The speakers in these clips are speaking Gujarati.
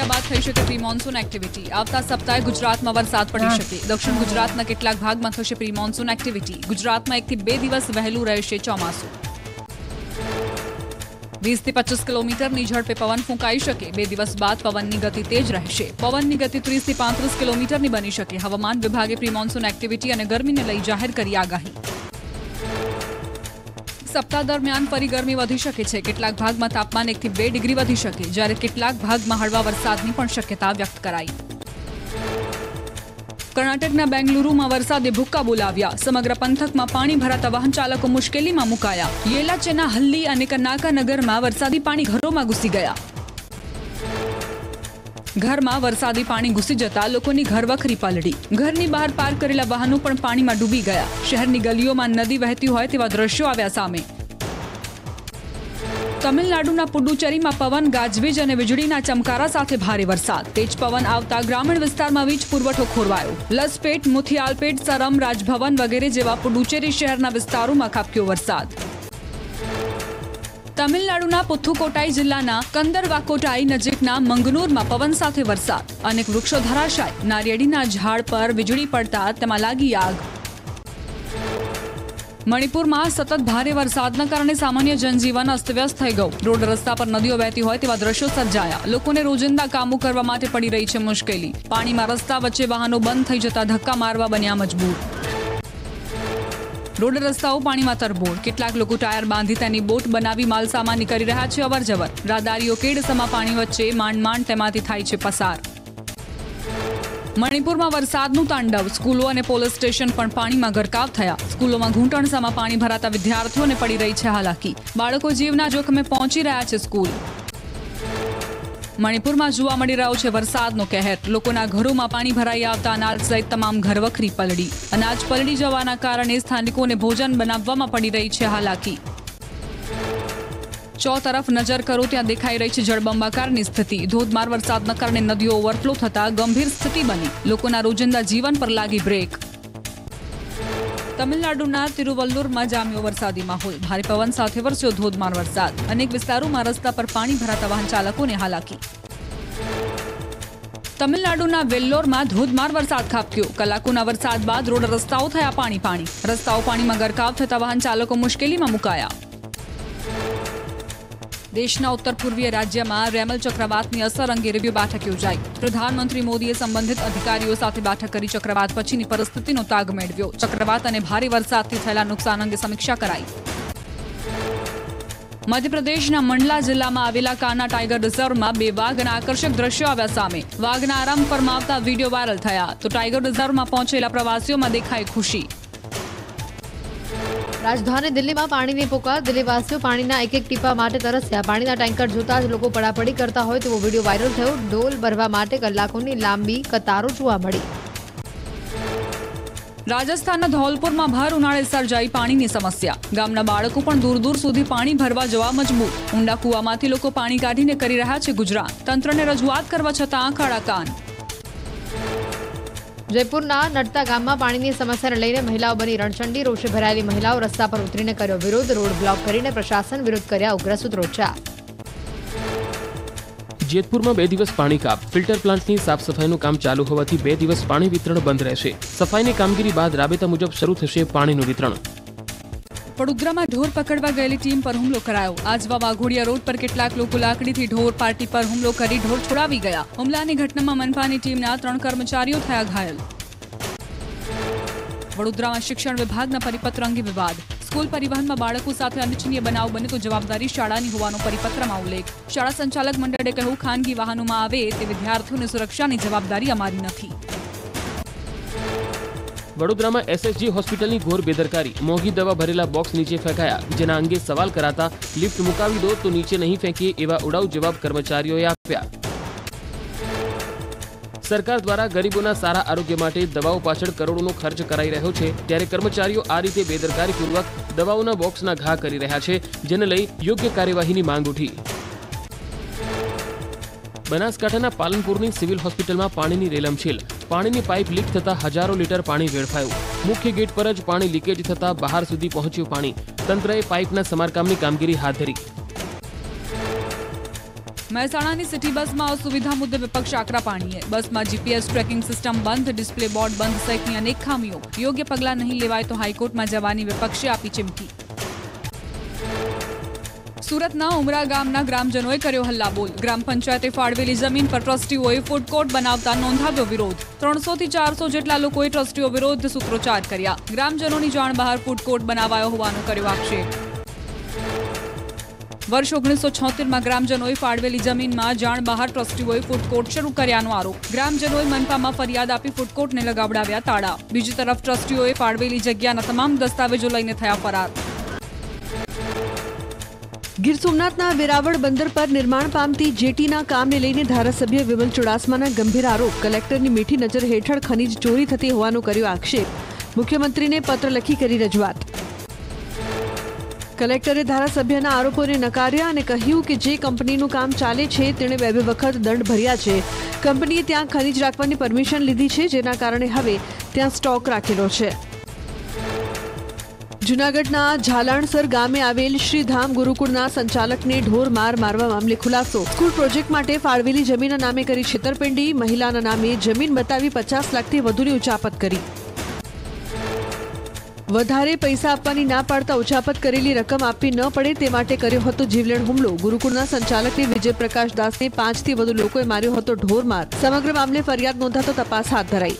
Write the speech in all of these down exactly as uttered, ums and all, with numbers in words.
બાદ થઈ શકે પ્રી મોન્સૂન એક્ટિવિટી. આવતા સપ્તાહે ગુજરાતમાં વરસાદ પડી શકે. દક્ષિણ ગુજરાતના કેટલાક ભાગમાં થશે પ્રી મોન્સૂન એક્ટિવિટી. ગુજરાતમાં એકથી બે દિવસ વહેલું રહેશે ચોમાસું. વીસ થી પચીસ કિલોમીટરની ઝડપે પવન ફૂંકાઈ શકે. બે દિવસ બાદ પવનની ગતિ તેજ રહેશે. પવનની ગતિ ત્રીસ થી પાંત્રીસ કિલોમીટરની બની શકે. હવામાન વિભાગે પ્રી મોન્સૂન એક્ટિવિટી અને ગરમીને લઈ જાહેર કરી આગાહી. સપ્તાહ દરમિયાન ફરી ગરમી વધી શકે છે. કેટલાક ભાગમાં તાપમાન એક થી બે ડિગ્રી વધી શકે, જ્યારે કેટલાક ભાગમાં હળવા વરસાદની પણ શક્યતા વ્યક્ત કરાઈ. કર્ણાટકના બેંગલુરુમાં વરસાદે ભૂક્કા બોલાવ્યા. સમગ્ર પંથકમાં પાણી ભરાતા વાહન ચાલકો મુશ્કેલીમાં મુકાયા. યેલાચેના હલ્લી અને કનાકા નગરમાં વરસાદી પાણી ઘરોમાં ઘૂસી ગયા. ઘરમાં વરસાદી પાણી ઘૂસી જતા લોકોની ઘરવખરી પલળી. ઘરની બહાર પાર્ક કરેલા વાહનો પણ પાણીમાં ડૂબી ગયા. શહેરની ગલીઓમાં નદી વહેતી હોય તેવા દ્રશ્યો આવ્યા સામે. તમિલનાડુના પુડુચેરીમાં પવન, ગાજવીજ અને વીજળીના ચમકારા સાથે ભારે વરસાદ. તેજ પવન આવતા ગ્રામીણ વિસ્તારમાં વીજ પુરવઠો ખોરવાયો. લસપેટ, મુથિયાલપેટ, સરમ, રાજભવન વગેરે જેવા પુડુચેરી શહેરના વિસ્તારોમાં ખાબક્યો વરસાદ. તમિલનાડુના પુથુકોટાઈ જિલ્લાના કંદરવાકોટાઈ નજીકના મંગનૂરમાં પવન સાથે વરસાદ. અનેક વૃક્ષો ધરાશાય. નારિયેળીના ઝાડ પર વીજળી પડતા તેમાં લાગી આગ. મણિપુરમાં સતત ભારે વરસાદના કારણે સામાન્ય જનજીવન અસ્તવ્યસ્ત થઈ ગયું. રોડ રસ્તા પર નદીઓ વહેતી હોય તેવા દ્રશ્યો સર્જાયા. લોકોને રોજિંદા કામો કરવા માટે પડી રહી છે મુશ્કેલી. પાણીમાં રસ્તા વચ્ચે વાહનો બંધ થઈ જતા ધક્કા મારવા બન્યા મજબૂર. રોડ રસ્તાઓ પાણીમાં તરબોળ. કેટલાક લોકો ટાયર બાંધી તેની બોટ બનાવી માલસામાની કરી રહ્યા છે અવર જવર. રાહદારીઓ કેડસમા પાણી વચ્ચે માંડ માંડ તેમાંથી થાય છે પસાર. મણિપુરમાં વરસાદનું તાંડવ. સ્કૂલો અને પોલીસ સ્ટેશન પણ પાણીમાં ગરકાવ થયા. સ્કૂલોમાં ઘૂંટણસામાં પાણી ભરાતા વિદ્યાર્થીઓને પડી રહી છે હાલાકી. બાળકો જીવના જોખમે પહોંચી રહ્યા છે સ્કૂલ. મણિપુરમાં જોવા મળી રહ્યો છે વરસાદનો કહેર. લોકોના ઘરોમાં પાણી ભરાઈ આવતા અનાજ સહિત તમામ ઘરવખરી પલળી. અનાજ પલળી જવાના કારણે સ્થાનિકોને ભોજન બનાવવામાં પડી રહી છે હાલાકી. ચો તરફ નજર કરો ત્યાં દેખાઈ રહી છે જળબંબાકારની સ્થિતિ. ધોધમાર વરસાદના કારણે નદીઓ ઓવરફ્લો થતા ગંભીર સ્થિતિ બની. લોકોના રોજિંદા જીવન પર લાગી બ્રેક. તમિલનાડુના તિરુવલ્લુરમાં જામ્યો વરસાદી માહોલ. ભારે પવન સાથે વરસ્યો ધોધમાર વરસાદ. અનેક વિસ્તારોમાં રસ્તા પર પાણી ભરાતા વાહન ચાલકોને હાલાકી. તમિલનાડુના વેલ્લોરમાં ધોધમાર વરસાદ ખાબક્યો. કલાકોના વરસાદ બાદ રોડ રસ્તાઓ થયા પાણી પાણી. રસ્તાઓ પાણીમાં ગરકાવ થતા વાહન ચાલકો મુશ્કેલીમાં મુકાયા. દેશના ઉત્તર પૂર્વીય રાજ્યમાં રેમલ ચક્રવાતની અસર અંગે રિવ્યુ બેઠક યોજાઈ. પ્રધાનમંત્રી મોદીએ સંબંધિત અધિકારીઓ સાથે બેઠક કરી ચક્રવાત પછીની પરિસ્થિતિનો તાગ મેળવ્યો. ચક્રવાત અને ભારે વરસાદથી થયેલા નુકસાન અંગે સમીક્ષા કરાઈ. મધ્યપ્રદેશના મંડલા જિલ્લામાં આવેલા કાના ટાઈગર રિઝર્વમાં બે વાઘના આકર્ષક દ્રશ્યો આવ્યા સામે. વાઘના આરામ ફરમાવતા વીડિયો વાયરલ થયા તો ટાઈગર રિઝર્વમાં પહોંચેલા પ્રવાસીઓમાં દેખાઈ ખુશી. રાજધાની દિલ્હીમાં પાણીની પુકાર. દિલ્હીવાસીઓ પાણીના એક એક ટીપા માટે તરસ્યા. પાણીના ટેન્કર જોતા જ લોકો પડાપડી કરતા હોય તેવો વિડીયો વાયરલ થયો. ડોલ ભરવા માટે કલાકોની લાંબી કતારો જોવા મળી. રાજસ્થાનના ધૌલપુરમાં ભર ઉનાળે સર્જાઈ પાણીની સમસ્યા. ગામના બાળકો પણ દૂર દૂર સુધી પાણી ભરવા જવા મજબૂર. ઊંડા કૂવામાંથી લોકો પાણી કાઢીને કરી રહ્યા છે ગુજરાત. તંત્રને રજૂઆત કરવા છતાં આંખ આડા કાન. જયપુરના નડતા ગામમાં પાણીની સમસ્યાને લઈને મહિલાઓ બની રણચંડી. રોષે ભરાયેલી મહિલાઓ રસ્તા પર ઉતરીને કર્યો વિરોધ. રોડ બ્લોક કરીને પ્રશાસન વિરુદ્ધ કર્યા ઉગ્ર સૂત્રોચ્ચાર. જેતપુરમાં બે દિવસ પાણી કાપ. ફિલ્ટર પ્લાન્ટની સાફ સફાઈનું કામ ચાલુ હોવાથી બે દિવસ પાણી વિતરણ બંધ રહેશે. સફાઈની કામગીરી બાદ રાબેતા મુજબ શરૂ થશે પાણીનું વિતરણ. વડોદરામાં ઢોર પકડવા ગયેલી ટીમ પર હુમલો કરાયો. આજવા વાઘોડિયા રોડ પર કેટલાક લોકો લાકડીથી ઢોર પાર્ટી પર હુમલો કરી ઢોર છોડાવી ગયા. હુમલાની ઘટનામાં મનપાની ટીમના ત્રણ કર્મચારીઓ થયા ઘાયલ. વડોદરામાં શિક્ષણ વિભાગના પરિપત્ર અંગે વિવાદ. સ્કૂલ પરિવહનમાં બાળકો સાથે અનિચ્છનીય બનાવ બને તો જવાબદારી શાળાની હોવાનો પરિપત્રમાં ઉલ્લેખ. શાળા સંચાલક મંડળે કહ્યું, ખાનગી વાહનોમાં આવે તે વિદ્યાર્થીઓની સુરક્ષાની જવાબદારી અમારી નથી. વડોદરામાં એસએસજી હોસ્પિટલની ઘોર બેદરકારી. મોંઘી દવા ભરેલા બોક્સ નીચે ફેંકાયા. જેના અંગે સવાલ કરાતા લિફ્ટ મુકાવી દો તો નીચે નહીં ફેંકીએ એવા ઉડાઉ જવાબ કર્મચારીઓએ આપ્યા. સરકાર દ્વારા ગરીબોના સારા આરોગ્ય માટે દવાઓ પાછળ કરોડોનો ખર્ચ કરાઈ રહ્યો છે, ત્યારે કર્મચારીઓ આ રીતે બેદરકારીપૂર્વક દવાઓના બોક્સના ઘા કરી રહ્યા છે, જેને લઈ યોગ્ય કાર્યવાહીની માંગ ઉઠી. બનાસકાંઠાના પાલનપુરની સિવિલ હોસ્પિટલમાં પાણીની રેલમછેલ. પાણીની પાઇપ લીક થતા હજારો લીટર પાણી વેડફાયું. મુખ્ય ગેટ પર જ પાણી લીકેજ થતા બહાર સુધી પહોંચ્યું પાણી. તંત્રએ પાઇપના સમારકામની કામગીરી હાથ ધરી. મહેસાણાની સિટી બસમાં અસુવિધા મુદ્દે વિપક્ષ આકરા પાણીએ. બસમાં જીપીએસ ટ્રેકિંગ સિસ્ટમ બંધ, ડિસ્પ્લે બોર્ડ બંધ સહિતની અનેક ખામીઓ. યોગ્ય પગલાં નહીં લેવાય તો હાઈકોર્ટમાં જવાની વિપક્ષે આપી ચીમકી. સુરતના ઉમરા ગામના ગ્રામજનોએ કર્યો હલ્લાબોલ. ગ્રામ પંચાયતે ફાળવેલી જમીન પર ટ્રસ્ટીઓએ ફૂડ કોર્ટ બનાવતા નોંધાવ્યો વિરોધ. ત્રણસો થી ચારસો જેટલા લોકોએ ટ્રસ્ટીઓ વિરોધ સૂત્રોચ્ચાર કર્યા. ગ્રામજનોની જાણ બહાર ફૂડ કોર્ટ બનાવાયો હોવાનો કર્યો આક્ષેપ. વર્ષ ઓગણીસો છોતેરમાં ગ્રામજનોએ ફાળવેલી જમીનમાં જાણ બહાર ટ્રસ્ટીઓએ ફૂડ કોર્ટ શરૂ કર્યાનો આરોપ. ગ્રામજનોએ મનપામાં ફરિયાદ આપી ફૂડ કોર્ટને લગાવડાવ્યા તાળા. બીજી તરફ ટ્રસ્ટીઓએ ફાળવેલી જગ્યાના તમામ દસ્તાવેજો લઈને થયા ફરાર. ગીર સોમનાથના વેરાવળ બંદર પર નિર્માણ પામતી જેટીના કામને લઈને ધારાસભ્ય વિમલ ચુડાસમાના ગંભીર આરોપ. કલેક્ટરની મીઠી નજર હેઠળ ખનીજ ચોરી થતી હોવાનો કર્યો આક્ષેપ. મુખ્યમંત્રીને પત્ર લખી કરી રજૂઆત. કલેક્ટરે ધારાસભ્યના આરોપોને નકાર્યા અને કહ્યું કે જે કંપનીનું કામ ચાલે છે તેણે બે બે વખત દંડ ભર્યા છે. કંપનીએ ત્યાં ખનીજ રાખવાની પરમિશન લીધી છે, જેના કારણે હવે ત્યાં સ્ટોક રાખેલો છે. જૂનાગઢના ઝાલાણસર ગામે આવેલ શ્રીધામ ગુરુકુળના સંચાલકને ઢોર માર મારવા મામલે ખુલાસો. સ્કૂલ પ્રોજેક્ટ માટે ફાળવેલી જમીનના નામે કરી છેતરપિંડી. મહિલાના નામે જમીન બતાવી પચાસ લાખથી વધુની ઉચાપત કરી. વધારે પૈસા આપવાની ના પાડતા ઉચાપત કરેલી રકમ આપવી ન પડે તે માટે કર્યો હતો જીવલેણ હુમલો. ગુરુકુળના સંચાલકને વિજયપ્રકાશ દાસને પાંચથી વધુ લોકોએ માર્યો હતો ઢોરમાર. સમગ્ર મામલે ફરિયાદ નોંધાતો તપાસ હાથ ધરાઈ.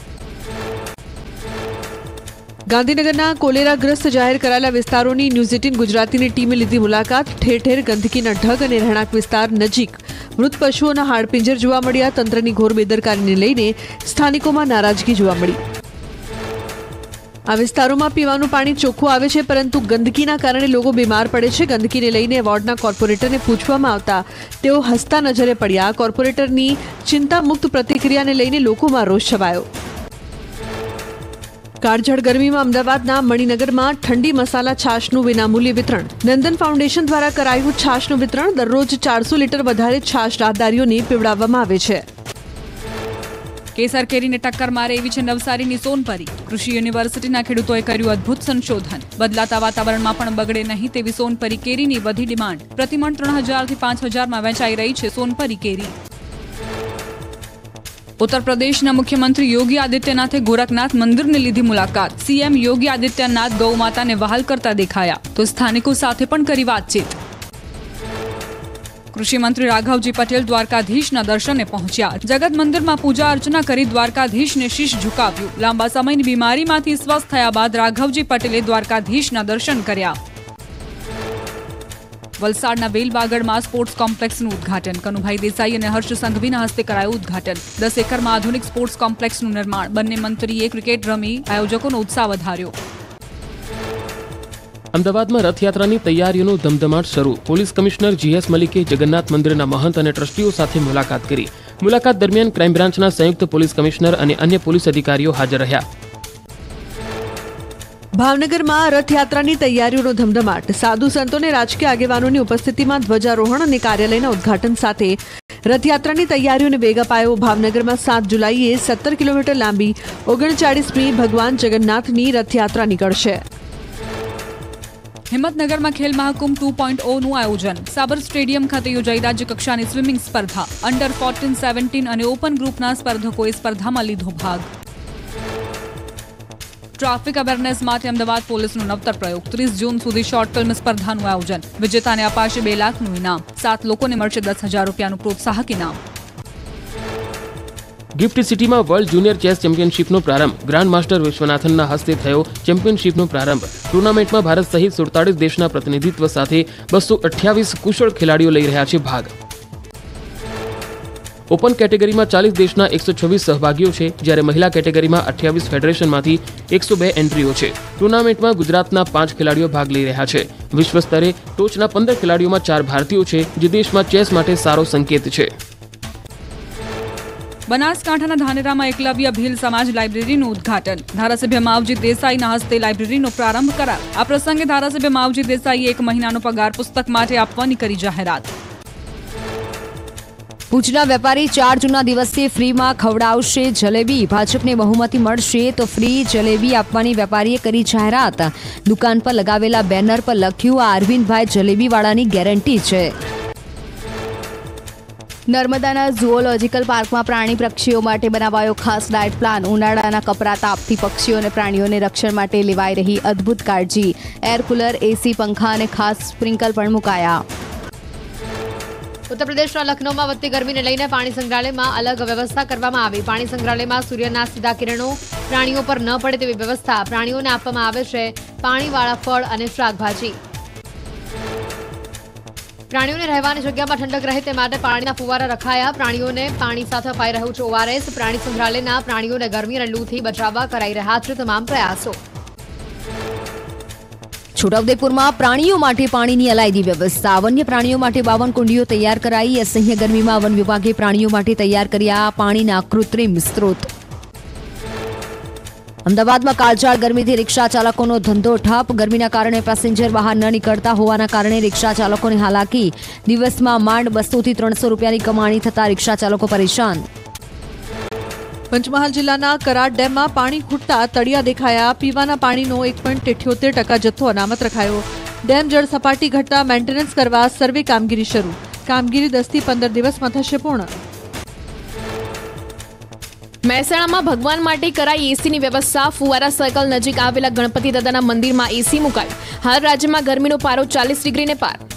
ગાંધીનગરના કોલેરાગ્રસ્ત જાહેર કરાયેલા વિસ્તારોની ન્યૂઝ એટીન ગુજરાતીની ટીમે લીધી મુલાકાત. ઠેર ઠેર ગંદકીના ઢગ અને રહેણાંક વિસ્તાર નજીક મૃત પશુઓના હાડપિંજર જોવા મળ્યા. તંત્રની ઘોર બેદરકારીને લઈને સ્થાનિકોમાં નારાજગી જોવા મળી. આ વિસ્તારોમાં પીવાનું પાણી ચોખ્ખું આવે છે, પરંતુ ગંદકીના કારણે લોકો બીમાર પડે છે. ગંદકીને લઈને વોર્ડના કોર્પોરેટરને પૂછવામાં આવતા તેઓ હસતા નજરે પડ્યા. કોર્પોરેટરની ચિંતામુક્ત પ્રતિક્રિયાને લઈને લોકોમાં રોષ છવાયો. કાળઝાળ ગરમીમાં અમદાવાદના મણિનગરમાં ઠંડી મસાલા છાશનું વિનામૂલ્ય વિતરણ. નંદન ફાઉન્ડેશન દ્વારા કરાયું છાશનું વિતરણ. દરરોજ ચારસો લીટર વધારે છાશ રાહદારીઓને પીવડાવવામાં આવે છે. કેસર કેરીને ટક્કર મારે એવી છે નવસારીની સોનપરી. કૃષિ યુનિવર્સિટીના ખેડૂતોએ કર્યું અદ્ભુત સંશોધન. બદલાતા વાતાવરણમાં પણ બગડે નહીં તેવી સોનપરી કેરીની વધી ડિમાન્ડ. પ્રતિમણ ત્રણ હજારથી પાંચ હજારમાં વેચાઈ રહી છે સોનપરી કેરી. ઉત્તર પ્રદેશના મુખ્યમંત્રી યોગી આદિત્યનાથે ગોરખનાથ મંદિરની લીધી મુલાકાત. સીએમ યોગી આદિત્યનાથ ગૌ માતાને વહાલ કરતા દેખાયા તો સ્થાનિકો સાથે પણ કરી વાતચીત. કૃષિ મંત્રી રાઘવજી પટેલ દ્વારકાધીશના દર્શને પહોંચ્યા. જગત મંદિરમાં પૂજા અર્ચના કરી દ્વારકાધીશને શીશ ઝુકાવ્યું. લાંબા સમયની બીમારીમાંથી સ્વસ્થ થયા બાદ રાઘવજી પટેલે દ્વારકાધીશના દર્શન કર્યા. વલસાડના વેલવાગડમાં સ્પોર્ટ્સ કોમ્પ્લેક્સનું ઉદ્ઘાટન. કનુભાઈ દેસાઈ અને હર્ષ સંઘવીના હસ્તે કરાયું ઉદ્ઘાટન. દસ એકરમાં આધુનિક સ્પોર્ટ્સ કોમ્પ્લેક્સનું નિર્માણ. બંને મંત્રીએ ક્રિકેટ રમી આયોજકોનો ઉત્સાહ વધાર્યો. અમદાવાદમાં રથયાત્રાની તૈયારીઓનો ધમધમાટ શરૂ. પોલીસ કમિશનર જીએસ મલિકે જગન્નાથ મંદિરના મહંત અને ટ્રસ્ટીઓ સાથે મુલાકાત કરી. મુલાકાત દરમિયાન ક્રાઇમ બ્રાન્ચના સંયુક્ત પોલીસ કમિશનર અને અન્ય પોલીસ અધિકારીઓ હાજર રહ્યા. ભાવનગરમાં રથયાત્રાની તૈયારીઓનો ધમધમાટ. સાધુ સંતો અને રાજકીય આગેવાનોની ઉપસ્થિતિમાં ધ્વજારોહણ અને કાર્યાલયના ઉદ્ઘાટન સાથે રથયાત્રાની તૈયારીઓને વેગ અપાયો. ભાવનગરમાં સાત જુલાઈએ સત્તર કિલોમીટર લાંબી ઓગણચાળીસમી ભગવાન જગન્નાથની રથયાત્રા નીકળશે. હિંમતનગરમાં ખેલ મહાકુંભ ટુ પોઈન્ટ ઓ નું આયોજન. સાબર સ્ટેડિયમ ખાતે યોજાઈ રાજ્યકક્ષાની સ્વિમિંગ સ્પર્ધા. અંડર ફોર્ટીન સેવન્ટીન અને ઓપન ગ્રુપના સ્પર્ધકોએ સ્પર્ધામાં લીધો ભાગ. ટ્રાફિક અવેરનેસ માટે અમદાવાદ પોલીસનો નવતર પ્રયોગ. ત્રીસ જૂન સુધી શોર્ટ ફિલ્મ સ્પર્ધાનું આયોજન. વિજેતાને અપાશે બે લાખનું ઇનામ. સાત લોકોને મળશે દસ હજાર રૂપિયાનું પ્રોત્સાહક ઇનામ. ગિફ્ટ સિટીમાં વર્લ્ડ જુનિયર ચેસ ચેમ્પિયનશિપનો પ્રારંભ. ગ્રાન્ડ માસ્ટર વિશ્વનાથનના હસ્તે થયો ચેમ્પિયનશિપનો પ્રારંભ. ટુર્નામેન્ટમાં ભારત સહિત સુડતાલીસ દેશના પ્રતિનિધિત્વ સાથે બસો અઠ્યાવીસ કુશળ ખેલાડીઓ લઈ રહ્યા છે ભાગ. ઓપન કેટેગરીમાં ચાલીસ દેશના એકસો છવ્વીસ સહભાગીઓ છે, જ્યારે મહિલા કેટેગરીમાં અઠ્યાવીસ ફેડરેશનમાંથી એકસો બે એન્ટ્રીઓ છે. ટુર્નામેન્ટમાં ગુજરાતના પાંચ ખેલાડીઓ ભાગ લઈ રહ્યા છે. વિશ્વ સ્તરે ટોચના પંદર ખેલાડીઓમાં ચાર ભારતીયો છે, જે દેશમાં ચેસ માટે સારો સંકેત છે. બનાસકાંઠાના ધાનેરામાં એકલવ્ય ભીલ સમાજ લાઇબ્રેરીનું ઉદ્ઘાટન. ધારાસભ્ય માવજી દેસાઈના હસ્તે લાઇબ્રેરીનો પ્રારંભ કરાયો. આ પ્રસંગે ધારાસભ્ય માવજી દેસાઈએ એક મહિનાનો પગાર પુસ્તક માટે આપવાની કરી જાહેરાત. ભુજના વેપારી ચાર જૂનના દિવસે ફ્રીમાં ખવડાવશે જલેબી. ભાજપને બહુમતી મળશે તો ફ્રી જલેબી આપવાની વેપારીએ કરી જાહેરાત. દુકાન પર લગાવેલા બેનર પર લખ્યું, આ અરવિંદભાઈ જલેબીવાળાની ગેરંટી છે. નર્મદાના ઝુઓલોજીકલ પાર્કમાં પ્રાણી પક્ષીઓ માટે બનાવાયો ખાસ ડાયટ પ્લાન. ઉનાળાના કપરા તાપથી પક્ષીઓ અને પ્રાણીઓને રક્ષણ માટે લેવાઈ રહી અદ્ભુત કાળજી. એર કુલર, એસી, પંખા અને ખાસ સ્પ્રિંકલ પણ મુકાયા. ઉત્તર પ્રદેશના લખનૌમાં વધતી ગરમીને લઈને પાણી સંગ્રહાલયમાં અલગ વ્યવસ્થા કરવામાં આવી. પાણી સંગ્રહાલયમાં સૂર્યના સીધા કિરણો પ્રાણીઓ પર ન પડે તેવી વ્યવસ્થા. પ્રાણીઓને આપવામાં આવે છે પાણીવાળા ફળ અને શાકભાજી. પ્રાણીઓને રહેવાની જગ્યામાં ઠંડક રહે તે માટે પાણીના ફુવારા રખાયા. પ્રાણીઓને પાણી સાથે અપાઈ રહ્યું છે ઓઆરએસ. પ્રાણી સંગ્રહાલયના પ્રાણીઓને ગરમી અને લૂથી બચાવવા કરાઈ રહ્યા છે તમામ પ્રયાસો. છોટાઉદેપુરમાં પ્રાણીઓ માટે પાણીની અલાયદી વ્યવસ્થા. વન્ય પ્રાણીઓ માટે બાવન કુંડીઓ તૈયાર કરાઈ. અસહ્ય ગરમીમાં વન વિભાગે પ્રાણીઓ માટે તૈયાર કર્યા પાણીના કૃત્રિમ સ્ત્રોત. અમદાવાદમાં કાળઝાળ ગરમીથી રિક્ષા ચાલકોનો ધંધો ઠપ. ગરમીના કારણે પેસેન્જર બહાર ન નીકળતા હોવાના કારણે રિક્ષા ચાલકોને હાલાકી. દિવસમાં માંડ બસોથી ત્રણસો રૂપિયાની કમાણી થતા રિક્ષા ચાલકો પરેશાન. પંચમહાલ જિલ્લાના કરાડ ડેમમાં પાણી ખૂટતા તળિયા દેખાયા. પીવાના પાણીનો એક પોઈન્ટ ઇઠ્યોતેર ટકા જથ્થો અનામત રખાયો. ડેમ જળ સપાટી ઘટતા મેન્ટેનન્સ કરવા સર્વે કામગીરી શરૂ. કામગીરી દસથી પંદર દિવસમાં થશે પૂર્ણ. મહેસાણામાં ભગવાન માટે કરાઈ એસીની વ્યવસ્થા. ફુવારા સર્કલ નજીક આવેલા ગણપતિ દાદાના મંદિરમાં એસી મુકાયું. હાલ રાજ્યમાં ગરમીનો પારો ચાલીસ ડિગ્રીને પાર.